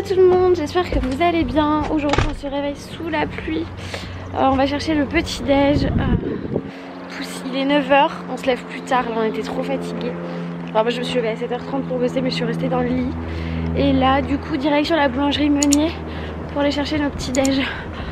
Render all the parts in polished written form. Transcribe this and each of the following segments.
Hello tout le monde, j'espère que vous allez bien. Aujourd'hui on se réveille sous la pluie. On va chercher le petit déj. Il est 9 h, on se lève plus tard, là on était trop fatigués. Alors moi je me suis levée à 7 h 30 pour bosser, mais je suis restée dans le lit. Et là du coup direction la boulangerie Meunier pour aller chercher nos petits déj.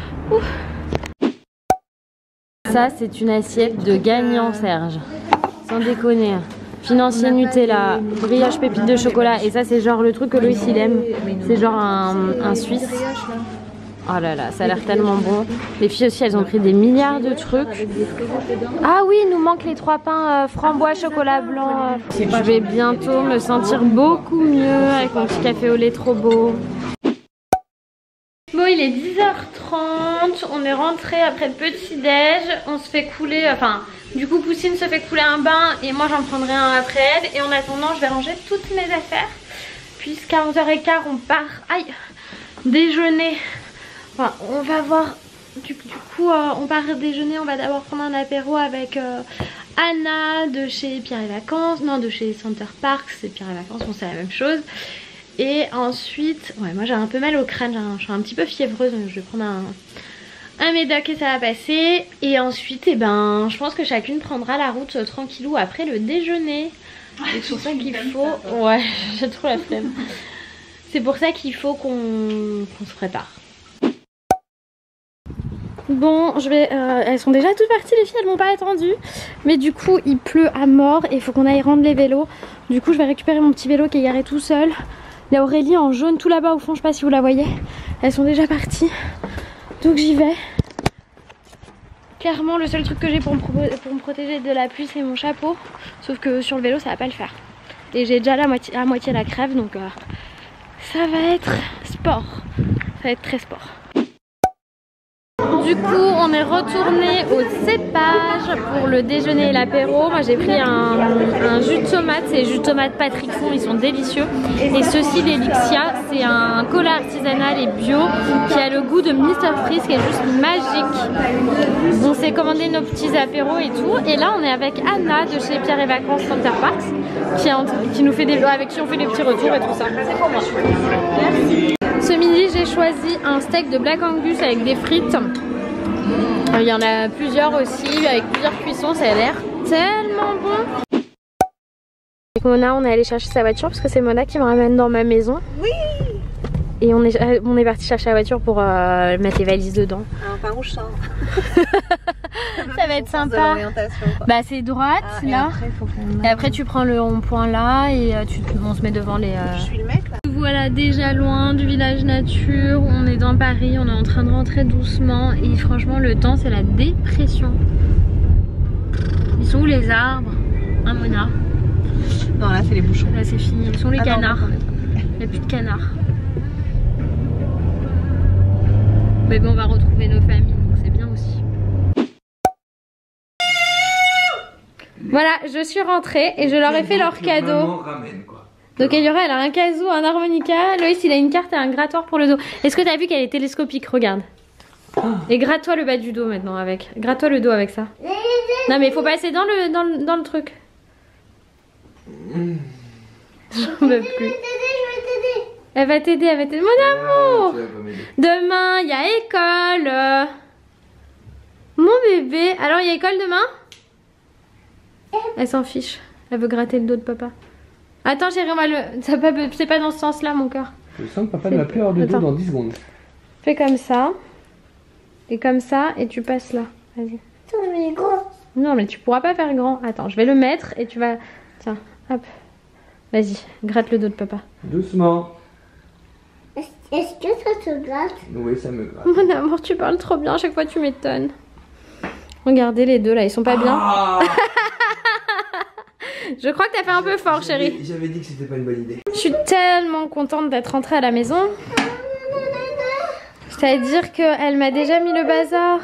Ça c'est une assiette de gagnant Serge, sans déconner. Financier Nutella, brioche pépite de chocolat, et ça c'est genre le truc que Loïs il aime. C'est genre un Suisse. Oh là là, ça a l'air tellement bon. Les filles aussi elles ont pris des milliards de trucs. Ah oui, il nous manque les 3 pains frambois chocolat blanc. Je vais bientôt me sentir beaucoup mieux avec mon petit café au lait trop beau. Bon, il est 10 h 30, on est rentré après le petit déj, on se fait couler, enfin du coup Poussine se fait couler un bain et moi j'en prendrai un après elle. Et en attendant je vais ranger toutes mes affaires puisqu'à 11 h 15 on part, déjeuner. Enfin on va voir, du coup on part déjeuner, on va d'abord prendre un apéro avec Anna de chez Pierre et Vacances, non de chez Center Parks, c'est Pierre et Vacances, bon c'est la même chose. Et ensuite, ouais moi j'ai un peu mal au crâne, je suis un petit peu fiévreuse donc je vais prendre un médoc et ça va passer. Et ensuite je pense que chacune prendra la route tranquillou après le déjeuner. C'est pour ça qu'il faut, ouais j'ai trop la flemme. C'est pour ça qu'il faut qu'on se prépare. Bon, elles sont déjà toutes parties les filles, elles m'ont pas attendu. Mais du coup il pleut à mort et il faut qu'on aille rendre les vélos. Du coup je vais récupérer mon petit vélo qui est garé tout seul. Il y a Aurélie en jaune tout là-bas au fond, je sais pas si vous la voyez. Elles sont déjà parties. Donc j'y vais. Clairement le seul truc que j'ai pour me protéger de la pluie c'est mon chapeau. Sauf que sur le vélo ça va pas le faire. Et j'ai déjà à moitié la crève donc ça va être sport. Ça va être très sport. Du coup on est retourné au cépage pour le déjeuner et l'apéro. Moi j'ai pris un jus de tomate, c'est jus de tomate Patrick Fond, ils sont délicieux. Et ceci l'Elixia, c'est un cola artisanal et bio qui a le goût de Mr Freeze qui est juste magique. On s'est commandé nos petits apéros et tout. Et là on est avec Anna de chez Pierre et Vacances Center Parks qui nous fait avec qui on fait des petits retours et tout ça. Merci. Ce midi j'ai choisi un steak de Black Angus avec des frites. Il y en a plusieurs aussi avec plusieurs cuissons, ça a l'air tellement bon. Avec Mona on est allé chercher sa voiture parce que c'est Mona qui me ramène dans ma maison. Oui. Et on est parti chercher la voiture pour mettre les valises dedans. Par où je sors? Ça va être sympa. Bah c'est droite là. Et après tu prends le rond-point là et on se met devant les... Je suis le mec là. Voilà déjà loin du village nature, on est dans Paris, on est en train de rentrer doucement et franchement le temps c'est la dépression. Ils sont où les arbres? Un Mona. Non là c'est les bouchons. Là c'est fini, ils sont les canards. Il n'y a plus de canards. Mais bon on va retrouver nos familles donc c'est bien aussi. Voilà, je suis rentrée et je leur ai fait leur cadeau. Donc Eliora elle a un kazoo, un harmonica, Loïs il a une carte et un grattoir pour le dos. Est-ce que t'as vu qu'elle est télescopique? Regarde. Et gratte-toi le bas du dos maintenant avec. Gratte-toi le dos avec ça. Non mais il faut passer dans le truc. J'en veux plus. Elle va t'aider, elle va t'aider. Mon amour! Demain il y a école. Mon bébé. Alors il y a école demain? Elle s'en fiche. Elle veut gratter le dos de papa. Attends chérie, c'est pas dans ce sens là mon cœur. Je sens que papa ne va plus avoir de dos dans 10 secondes. Fais comme ça. Et comme ça et tu passes là. Vas-y. Non mais tu pourras pas faire grand. Attends, je vais le mettre et tu vas... Tiens, hop. Vas-y, gratte le dos de papa. Doucement. Est-ce que ça te gratte? Oui, ça me gratte. Mon amour, tu parles trop bien, à chaque fois tu m'étonnes. Regardez les deux là, ils sont pas bien. Je crois que t'as fait un peu fort chérie. J'avais dit que c'était pas une bonne idée. Je suis tellement contente d'être rentrée à la maison. C'est-à-dire qu'elle m'a déjà mis le bazar.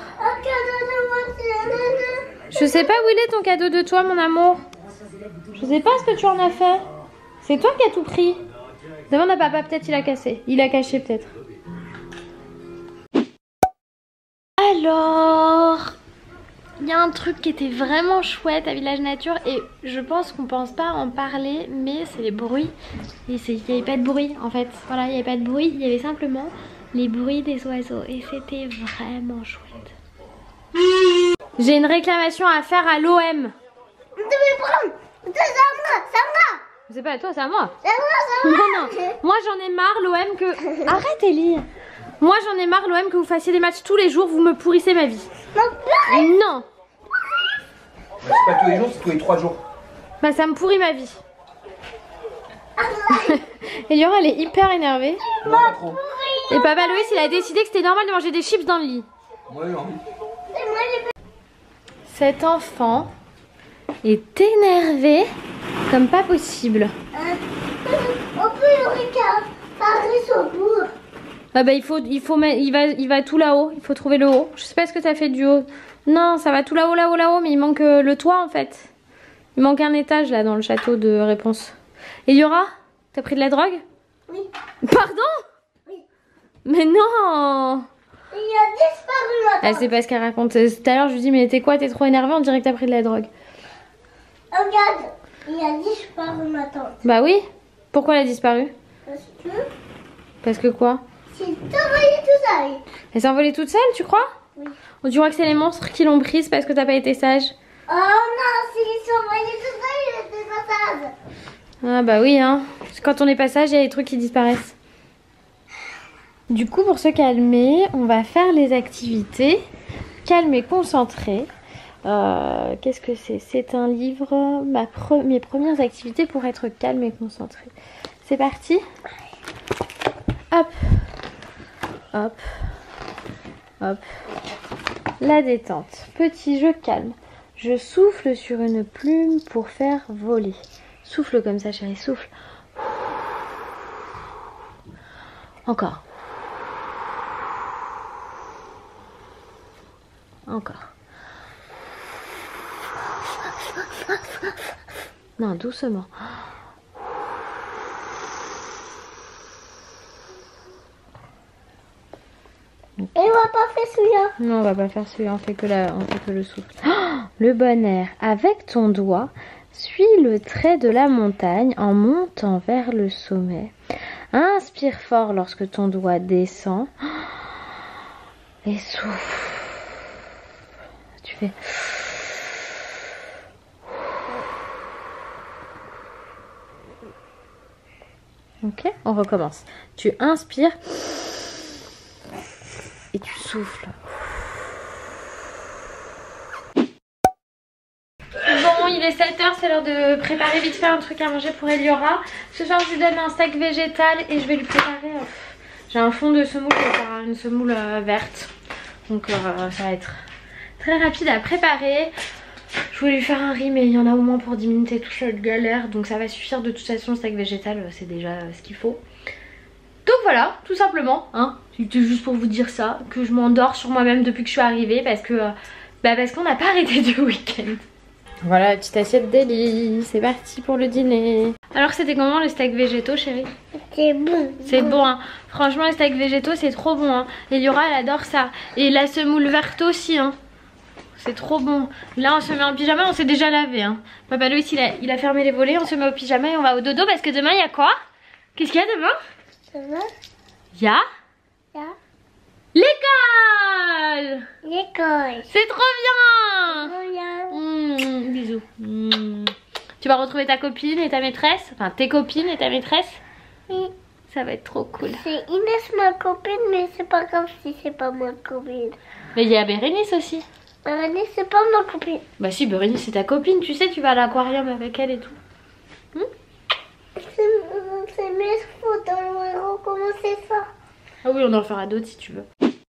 Je sais pas où il est ton cadeau de toi mon amour. Je sais pas ce que tu en as fait. C'est toi qui as tout pris. Demande à papa, peut-être il a cassé. Il a caché peut-être. Alors... Il y a un truc qui était vraiment chouette à Village Nature et je pense qu'on pense pas en parler, mais c'est les bruits. Et il n'y avait pas de bruit en fait. Voilà, il n'y avait pas de bruit, il y avait simplement les bruits des oiseaux et c'était vraiment chouette. J'ai une réclamation à faire à l'OM. Tu veux prendre? C'est à moi, c'est à moi. C'est pas à toi, c'est à moi. C'est à moi, c'est à Non, moi. non. Moi j'en ai marre l'OM que... Arrête Ellie. Moi j'en ai marre l'OM que vous fassiez des matchs tous les jours, vous me pourrissez ma vie. Non. C'est pas tous les jours, c'est tous les 3 jours. Bah ça me pourrit ma vie. Et Liora elle est hyper énervée. Non, pas trop. Et papa Loïs il a décidé que c'était normal de manger des chips dans le lit. Ouais, non. Cet enfant est énervé comme pas possible. On peut réparer son bout. Ah bah il va tout là-haut, il faut trouver le haut. Je sais pas ce que t'as fait du haut. Non, ça va tout là-haut, là-haut, là-haut, mais il manque le toit en fait. Il manque un étage là dans le château de Réponse. Et Liora, t'as pris de la drogue? Oui. Pardon? Oui. Mais non! Il a disparu Elle maintenant. sait pas ce qu'elle raconte. Tout à l'heure je lui dis mais t'es quoi? T'es trop énervée, on dirait que t'as pris de la drogue. Regarde, il a disparu maintenant. Bah oui. Pourquoi elle a disparu? Parce que Parce que quoi? c'est envoyé tout seul. Elle s'est envolée toute seule, tu crois? Oui. Ou tu crois que c'est les monstres qui l'ont prise parce que t'as pas été sage? Oh non, s'ils sont envoyés tout seul, il était pas sage. Ah bah oui hein. Quand on est pas sage, il y a des trucs qui disparaissent. Du coup pour se calmer, on va faire les activités. Calme et concentré. Qu'est-ce que c'est? C'est un livre, mes premières activités pour être calme et concentré. C'est parti. Hop. Hop. Hop. La détente. Petit jeu calme. Je souffle sur une plume pour faire voler. Souffle comme ça chérie, souffle. Encore. Encore. Non, doucement. Et on va pas faire celui-là. Non, on va pas faire celui-là, on fait que le souffle. Oh, le bon air. Avec ton doigt, suis le trait de la montagne en montant vers le sommet. Inspire fort lorsque ton doigt descend. Et souffle. Tu fais... Ok, on recommence. Tu inspires et tu souffles. Bon, il est 7h, c'est l'heure de préparer vite fait un truc à manger pour Eliora. Ce soir, je lui donne un steak végétal et je vais lui préparer... j'ai un fond de semoule, je vais faire une semoule verte. Donc ça va être très rapide à préparer. Je voulais lui faire un riz mais il y en a au moins pour 10 minutes et tout, ça va être galère. Donc ça va suffire de toute façon, le steak végétal c'est déjà ce qu'il faut. Donc voilà, tout simplement, hein. C'était juste pour vous dire ça, que je m'endors sur moi-même depuis que je suis arrivée parce que parce qu'on n'a pas arrêté du week-end. Voilà la petite assiette d'Eli, c'est parti pour le dîner. Alors c'était comment le steak végétaux chérie? C'est bon. C'est bon hein, franchement les steaks végétaux c'est trop bon hein. Eliora elle adore ça. Et la semoule verte aussi hein. C'est trop bon. Là on se met en pyjama, on s'est déjà lavé hein. Papa Loïs il a fermé les volets, on se met au pyjama et on va au dodo parce que demain il y a quoi? Qu'est-ce qu'il y a demain? Ça va? Il y a Là. l'école. L'école. C'est trop bien. Regarde. Bisous. Tu vas retrouver ta copine et ta maîtresse. Enfin tes copines et ta maîtresse. Oui. Ça va être trop cool. C'est Inès ma copine, mais c'est pas grave si c'est pas ma copine. Mais il y a Bérénice aussi. Inès c'est pas ma copine. Bah si, Bérénice c'est ta copine. Tu sais, tu vas à l'aquarium avec elle et tout. C'est mes photos, on va recommencer ça. Ah oui, on en fera d'autres si tu veux.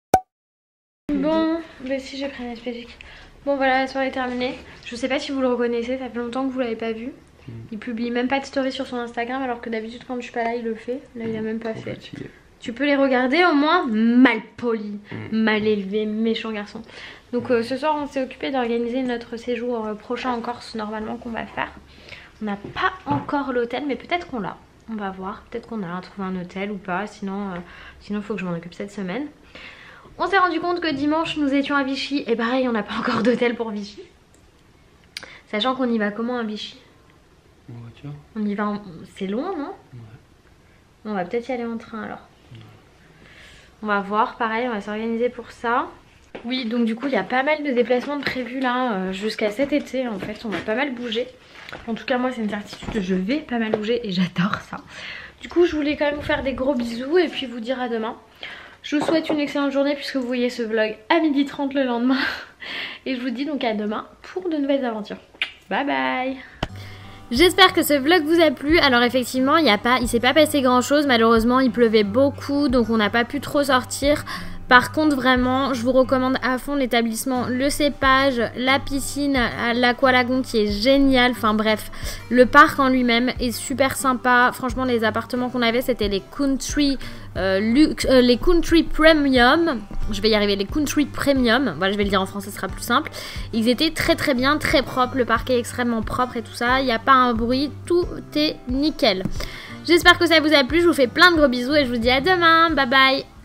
Bon, bah si j'ai pris un aspédique. Bon voilà, la soirée est terminée. Je sais pas si vous le reconnaissez, ça fait longtemps que vous l'avez pas vu. Il publie même pas de story sur son Instagram alors que d'habitude quand je suis pas là il le fait. Là il a même pas fait. Tu peux les regarder au moins mal poli, mal élevé, méchant garçon. Donc ce soir on s'est occupé d'organiser notre séjour prochain en Corse normalement qu'on va faire. On n'a pas encore l'hôtel mais peut-être qu'on l'a. On va voir, peut-être qu'on a trouvé un hôtel ou pas, sinon il faut que je m'en occupe cette semaine. On s'est rendu compte que dimanche nous étions à Vichy et pareil on n'a pas encore d'hôtel pour Vichy. Sachant qu'on y va comment à Vichy? En voiture. On y va en... C'est loin non? Ouais. On va peut-être y aller en train alors. On va voir, pareil on va s'organiser pour ça. Oui donc du coup il y a pas mal de déplacements de prévus là jusqu'à cet été en fait. On va pas mal bouger. En tout cas moi c'est une certitude, je vais pas mal bouger et j'adore ça. Du coup je voulais quand même vous faire des gros bisous et puis vous dire à demain. Je vous souhaite une excellente journée puisque vous voyez ce vlog à 12h30 le lendemain. Et je vous dis donc à demain pour de nouvelles aventures. Bye bye. J'espère que ce vlog vous a plu. Alors effectivement il s'est pas passé grand chose. Malheureusement il pleuvait beaucoup donc on n'a pas pu trop sortir. Par contre vraiment je vous recommande à fond l'établissement Le Cépage, la piscine à l'Aqualagon qui est géniale, enfin bref le parc en lui-même est super sympa. Franchement les appartements qu'on avait c'était les Country les Country Premium, je vais y arriver, les Country Premium, voilà je vais le dire en français ce sera plus simple. Ils étaient très très bien, très propres, le parc est extrêmement propre et tout ça, il n'y a pas un bruit, tout est nickel. J'espère que ça vous a plu, je vous fais plein de gros bisous et je vous dis à demain, bye bye.